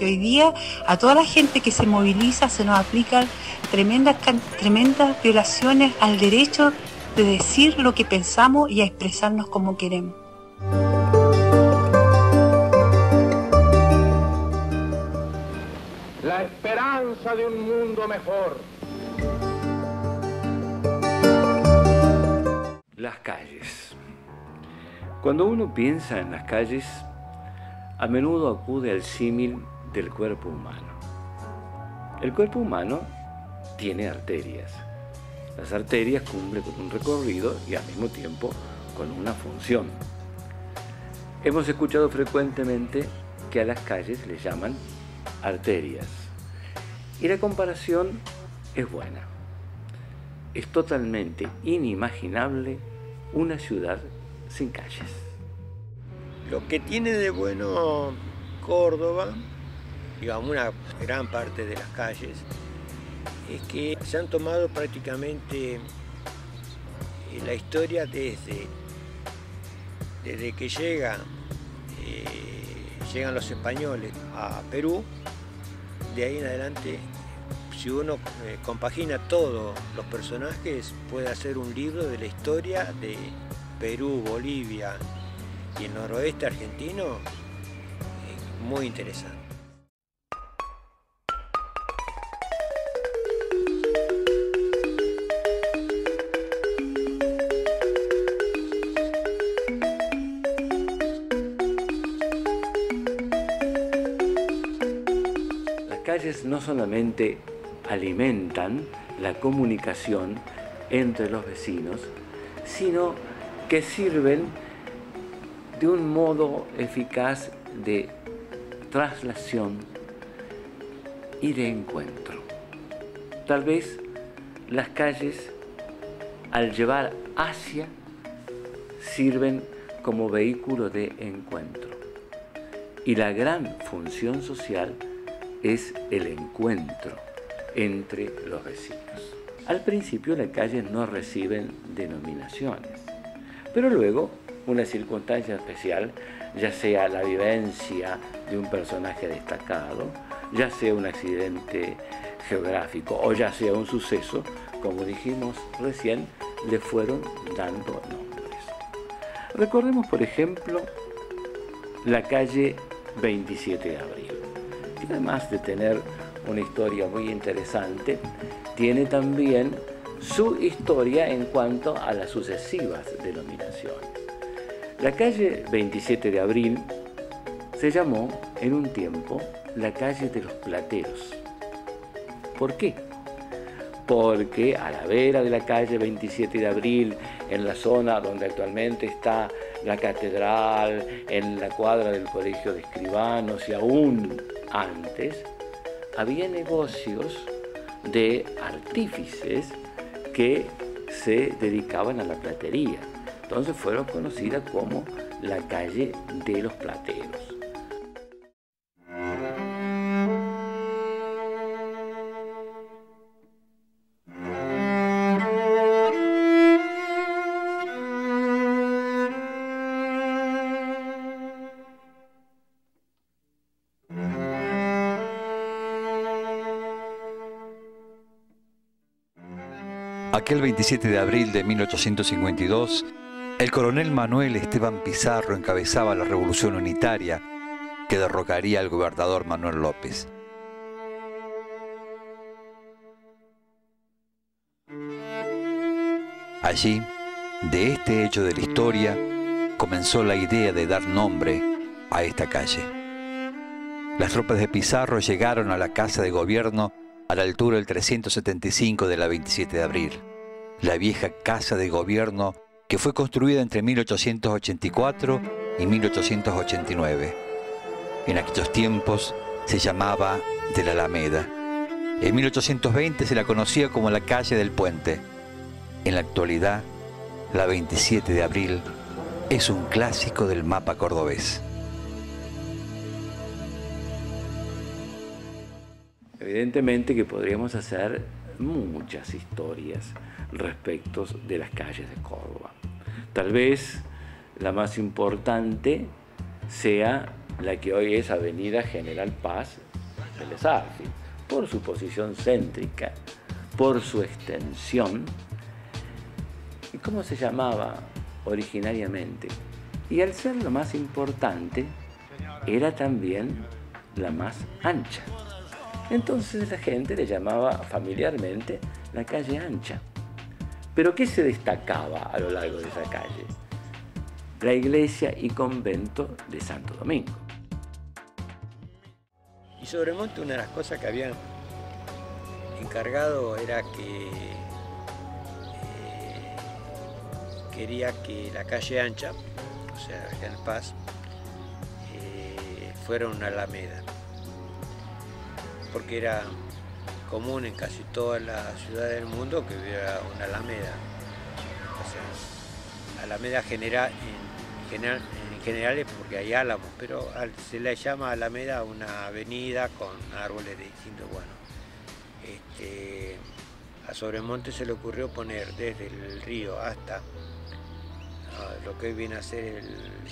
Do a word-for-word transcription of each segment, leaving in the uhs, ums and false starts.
porque hoy día a toda la gente que se moviliza se nos aplican tremendas, tremendas violaciones al derecho de decir lo que pensamos y a expresarnos como queremos. La esperanza de un mundo mejor. Las calles. Cuando uno piensa en las calles, a menudo acude al símil del cuerpo humano. El cuerpo humano tiene arterias. Las arterias cumplen con un recorrido y al mismo tiempo con una función. Hemos escuchado frecuentemente que a las calles les llaman arterias. Y la comparación es buena. Es totalmente inimaginable una ciudad sin calles. Lo que tiene de bueno Córdoba, digamos una gran parte de las calles, es que se han tomado prácticamente la historia desde, desde que llega, eh, llegan los españoles a Perú. De ahí en adelante, si uno eh, compagina todos los personajes, puede hacer un libro de la historia de Perú, Bolivia y el noroeste argentino, eh, muy interesante. Las calles no solamente alimentan la comunicación entre los vecinos, sino que sirven de un modo eficaz de traslación y de encuentro. Tal vez las calles, al llevar hacia, sirven como vehículo de encuentro. Y la gran función social es el encuentro entre los vecinos. Al principio las calles no reciben denominaciones, pero luego una circunstancia especial, ya sea la vivencia de un personaje destacado, ya sea un accidente geográfico o ya sea un suceso, como dijimos recién, le fueron dando nombres. Recordemos, por ejemplo, la calle veintisiete de abril, que además de tener una historia muy interesante, tiene también su historia en cuanto a las sucesivas denominaciones. La calle veintisiete de abril se llamó en un tiempo la calle de los plateros. ¿Por qué? Porque a la vera de la calle veintisiete de abril, en la zona donde actualmente está la catedral, en la cuadra del Colegio de Escribanos y aún antes, había negocios de artífices que se dedicaban a la platería. Entonces fueron conocidas como la calle de los plateros. Aquel veintisiete de abril de mil ochocientos cincuenta y dos, el coronel Manuel Esteban Pizarro encabezaba la revolución unitaria que derrocaría al gobernador Manuel López. Allí, de este hecho de la historia, comenzó la idea de dar nombre a esta calle. Las tropas de Pizarro llegaron a la Casa de Gobierno a la altura del trescientos setenta y cinco de la veintisiete de abril, la vieja Casa de Gobierno que fue construida entre mil ochocientos ochenta y cuatro y mil ochocientos ochenta y nueve. En aquellos tiempos se llamaba de la Alameda. En mil ochocientos veinte se la conocía como la calle del Puente. En la actualidad, la veintisiete de abril es un clásico del mapa cordobés. Evidentemente que podríamos hacer muchas historias respecto de las calles de Córdoba. Tal vez la más importante sea la que hoy es Avenida General Paz Vélez Arfield, por su posición céntrica, por su extensión. ¿Y cómo se llamaba originariamente? Y al ser lo más importante, era también la más ancha. Entonces la gente le llamaba familiarmente la calle ancha. ¿Pero qué se destacaba a lo largo de esa calle? La iglesia y convento de Santo Domingo. Y Sobremonte, una de las cosas que habían encargado era que eh, quería que la calle ancha, o sea, General Paz, eh, fuera una alameda, porque era común en casi todas las ciudades del mundo que hubiera una alameda. O sea, alameda general, en, general, en general es porque hay álamos, pero se le llama alameda a una avenida con árboles de distintos. Bueno, este, a Sobremonte se le ocurrió poner desde el río hasta uh, lo que hoy viene a ser el,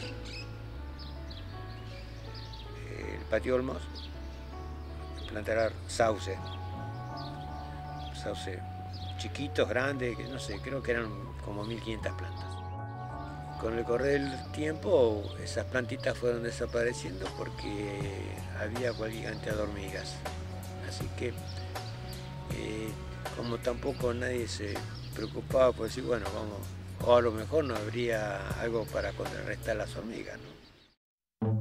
el Patio Olmos, plantar sauce, sauce chiquitos, grandes, que no sé, creo que eran como mil quinientas plantas. Con el correr del tiempo, esas plantitas fueron desapareciendo porque había cualquier cantidad de hormigas. Así que, eh, como tampoco nadie se preocupaba por decir, bueno, vamos, o a lo mejor no habría algo para contrarrestar las hormigas, ¿no?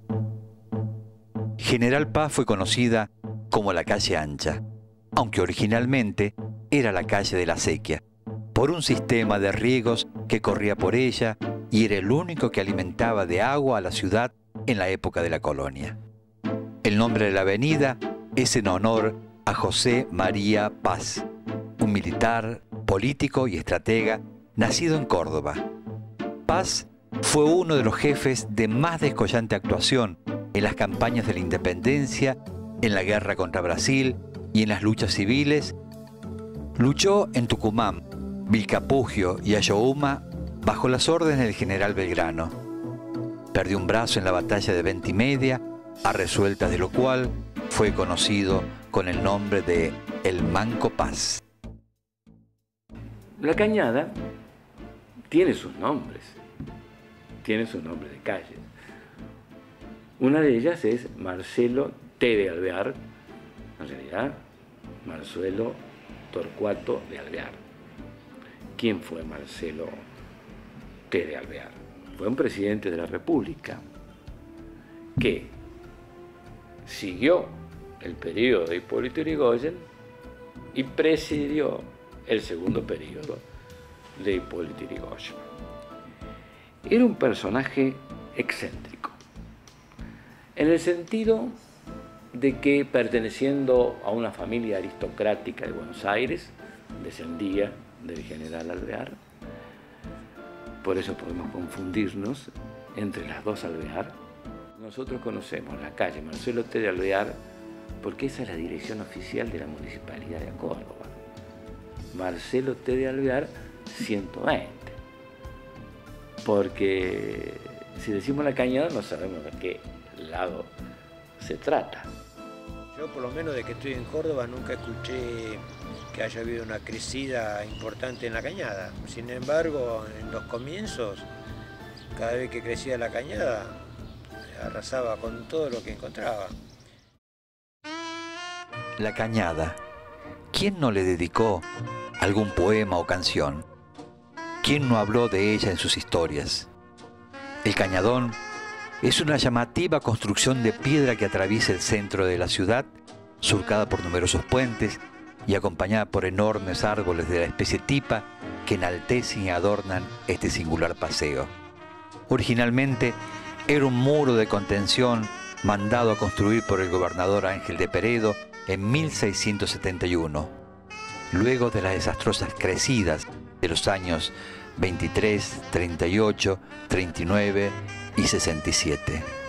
General Paz fue conocida como la calle ancha, aunque originalmente era la calle de la Acequia, por un sistema de riegos que corría por ella y era el único que alimentaba de agua a la ciudad en la época de la colonia. El nombre de la avenida es en honor a José María Paz, un militar, político y estratega nacido en Córdoba. Paz fue uno de los jefes de más descollante actuación en las campañas de la independencia, en la guerra contra Brasil y en las luchas civiles. Luchó en Tucumán, Vilcapugio y Ayohuma bajo las órdenes del general Belgrano. Perdió un brazo en la batalla de Ventimedia, a resueltas de lo cual fue conocido con el nombre de El Manco Paz. La Cañada tiene sus nombres, tiene sus nombres de calles. Una de ellas es Marcelo T. de Alvear, en realidad Marcelo Torcuato de Alvear. ¿Quién fue Marcelo T. de Alvear? Fue un presidente de la República que siguió el periodo de Hipólito Yrigoyen y presidió el segundo periodo de Hipólito Yrigoyen. Era un personaje excéntrico, en el sentido de que, perteneciendo a una familia aristocrática de Buenos Aires, descendía del general Alvear. Por eso podemos confundirnos entre las dos Alvear. Nosotros conocemos la calle Marcelo T. de Alvear porque esa es la dirección oficial de la Municipalidad de Córdoba. Marcelo T. de Alvear ciento veinte. Porque si decimos la Cañada no sabemos de qué lado se trata. Yo, por lo menos de que estoy en Córdoba, nunca escuché que haya habido una crecida importante en la Cañada. Sin embargo, en los comienzos, cada vez que crecía la Cañada, arrasaba con todo lo que encontraba. La Cañada. ¿Quién no le dedicó algún poema o canción? ¿Quién no habló de ella en sus historias? El Cañadón es una llamativa construcción de piedra que atraviesa el centro de la ciudad, surcada por numerosos puentes y acompañada por enormes árboles de la especie tipa que enaltecen y adornan este singular paseo. Originalmente era un muro de contención mandado a construir por el gobernador Ángel de Peredo en mil seiscientos setenta y uno, luego de las desastrosas crecidas de los años veintitrés, treinta y ocho, treinta y nueve y sesenta y siete.